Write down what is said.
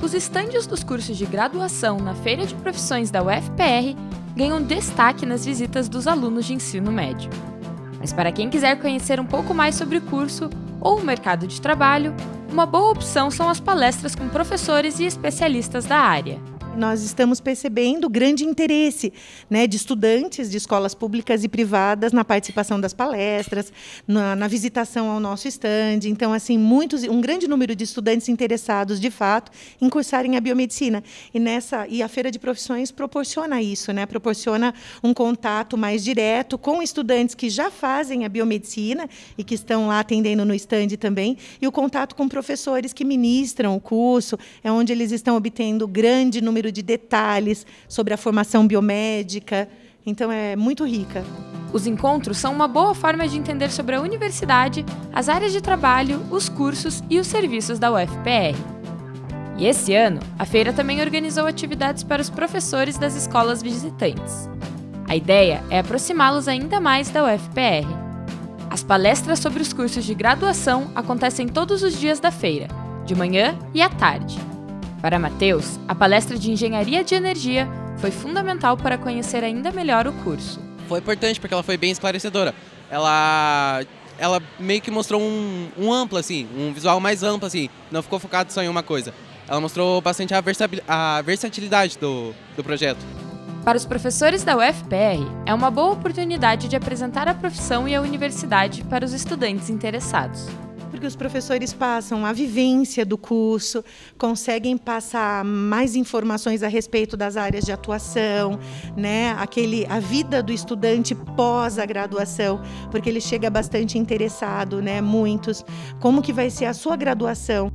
os estandes dos cursos de graduação na Feira de Profissões da UFPR ganham destaque nas visitas dos alunos de ensino médio. Mas para quem quiser conhecer um pouco mais sobre o curso ou o mercado de trabalho, uma boa opção são as palestras com professores e especialistas da área. Nós estamos percebendo grande interesse, né, de estudantes de escolas públicas e privadas na participação das palestras, na visitação ao nosso estande. Então, assim, um grande número de estudantes interessados, de fato, em cursarem a biomedicina. E a Feira de Profissões proporciona isso, né, proporciona um contato mais direto com estudantes que já fazem a biomedicina e que estão lá atendendo no estande também, e o contato com professores que ministram o curso, é onde eles estão obtendo grande número de detalhes sobre a formação biomédica, então é muito rica. Os encontros são uma boa forma de entender sobre a universidade, as áreas de trabalho, os cursos e os serviços da UFPR. E esse ano, a feira também organizou atividades para os professores das escolas visitantes. A ideia é aproximá-los ainda mais da UFPR. As palestras sobre os cursos de graduação acontecem todos os dias da feira, de manhã e à tarde. Para Matheus, a palestra de Engenharia de Energia foi fundamental para conhecer ainda melhor o curso. Foi importante porque ela foi bem esclarecedora. Ela meio que mostrou um amplo, assim, um visual mais amplo, assim, não ficou focado só em uma coisa. Ela mostrou bastante a versatilidade do projeto. Para os professores da UFPR, é uma boa oportunidade de apresentar a profissão e a universidade para os estudantes interessados. Porque os professores passam a vivência do curso, conseguem passar mais informações a respeito das áreas de atuação, né? A vida do estudante pós a graduação, porque ele chega bastante interessado, né? Muitos, como que vai ser a sua graduação.